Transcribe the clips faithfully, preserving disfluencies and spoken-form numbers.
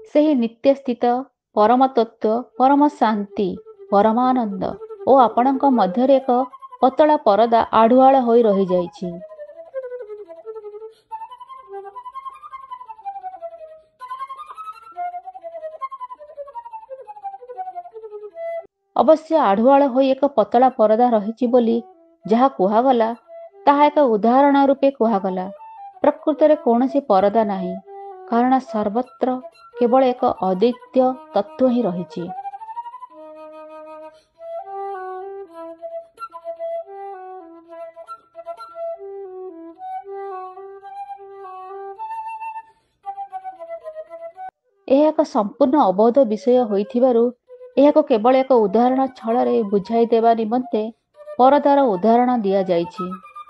ସେହି ନିତ୍ୟ ସ୍ଥିତ ପରମ ତତ୍ତ୍ୱ, ପରମ ଶାନ୍ତି, ପରମାନନ୍ଦ ଓ ଆପଣଙ୍କ ମଧ୍ୟରେ ଏକ ପତଳା ପରଦା ଆଢୁଆଳ ହୋଇ ରହିଯାଇଛି। ଅବଶ୍ୟ ଆଢୁଆଳ ହୋଇ ଏକ ପତଳା ପରଦା ରହିଛି ବୋଲି ଯାହା କୁହାଗଲା, ତାହା ଏକ ଉଦାହରଣ ରୂପେ କୁହାଗଲା। ପ୍ରକୃତରେ କୌଣସି ପରଦା ନାହିଁ, କାରଣ ସର୍ବତ୍ର କେବଳ ଏକ ଅଦ୍ୱୈତ ତତ୍ତ୍ୱ ହିଁ ରହିଛି। ଏହା ଏକ ସମ୍ପୂର୍ଣ୍ଣ ଅବୋଧ ବିଷୟ ହୋଇଥିବାରୁ ଏହାକୁ କେବଳ ଏକ ଉଦାହରଣ ଛଳରେ ବୁଝାଇ ଦେବା ନିମନ୍ତେ ପରଦାର ଉଦାହରଣ ଦିଆଯାଇଛି।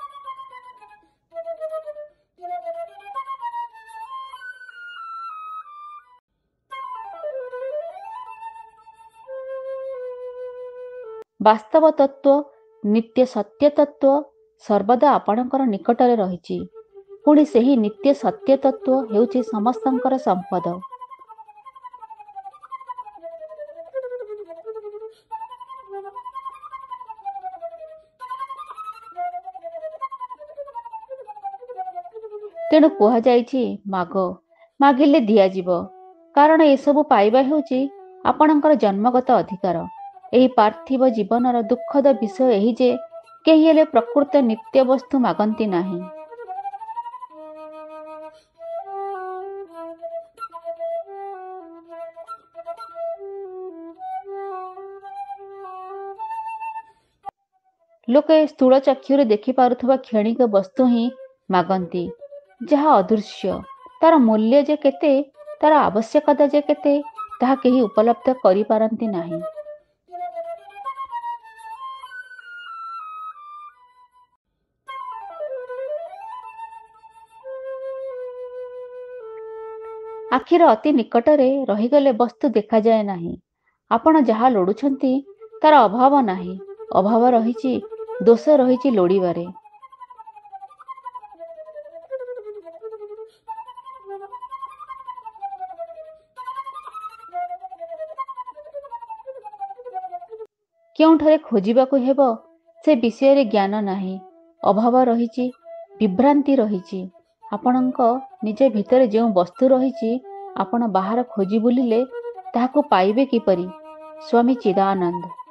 ବାସ୍ତବ ତତ୍ତ୍ୱ, ନିତ୍ୟ ସତ୍ୟ ତତ୍ତ୍ୱ ସର୍ବଦା ଆପଣଙ୍କର ନିକଟରେ ରହିଛି। ପୁଣି ସେହି ନିତ୍ୟ ସତ୍ୟ ତତ୍ତ୍ୱ ହେଉଛି ସମସ୍ତଙ୍କର ସମ୍ପଦ। ତେଣୁ କୁହାଯାଇଛି, ମାଗ, ମାଗିଲେ ଦିଆଯିବ, କାରଣ ଏସବୁ ପାଇବା ହେଉଛି ଆପଣଙ୍କର ଜନ୍ମଗତ ଅଧିକାର। ଏହି ପାର୍ଥିବ ଜୀବନର ଦୁଃଖଦ ବିଷୟ ଏହି ଯେ କେହି ହେଲେ ପ୍ରକୃତ ନିତ୍ୟ ବସ୍ତୁ ମାଗନ୍ତି ନାହିଁ। ଲୋକେ ସ୍ଥୂଳ ଚକ୍ଷୁରେ ଦେଖିପାରୁଥିବା କ୍ଷଣିକ ବସ୍ତୁ ହିଁ ମାଗନ୍ତି, ଯାହା ଅଦୃଶ୍ୟ। ତାର ମୂଲ୍ୟ ଯେ କେତେ, ତାର ଆବଶ୍ୟକତା ଯେ କେତେ, ତାହା କେହି ଉପଲବ୍ଧ କରିପାରନ୍ତି ନାହିଁ। ଆଖିର ଅତି ନିକଟରେ ରହିଗଲେ ବସ୍ତୁ ଦେଖାଯାଏ ନାହିଁ। ଆପଣ ଯାହା ଲୋଡୁଛନ୍ତି ତାର ଅଭାବ ନାହିଁ। ଅଭାବ ରହିଛି, ଦୋଷ ରହିଛି ଲୋଡ଼ିବାରେ। କେଉଁଠାରେ ଖୋଜିବାକୁ ହେବ ସେ ବିଷୟରେ ଜ୍ଞାନ ନାହିଁ। ଅଭାବ ରହିଛି, ବିଭ୍ରାନ୍ତି ରହିଛି। ଆପଣଙ୍କ ନିଜ ଭିତରେ ଯେଉଁ ବସ୍ତୁ ରହିଛି, ଆପଣ ବାହାର ଖୋଜି ବୁଲିଲେ ତାହାକୁ ପାଇବେ କିପରି? ସ୍ୱାମୀ ଚିଦାନନ୍ଦ।